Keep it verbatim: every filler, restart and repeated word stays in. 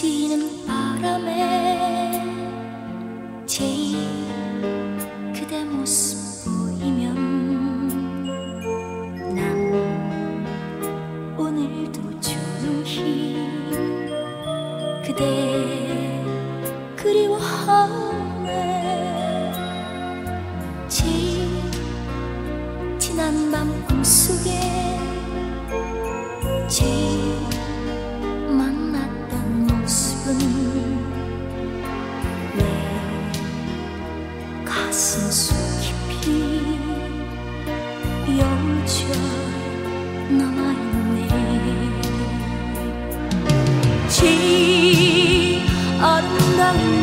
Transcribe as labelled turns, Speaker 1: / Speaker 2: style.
Speaker 1: 스치는 바람에 제일 그대 모습 보이면 난 오늘도 조용히 그대 그리워하네. 제일 지난 밤 꿈속에 제일 만났던 모습은 내 가슴 속 깊이 여울져 남아있네. 제일 아름다운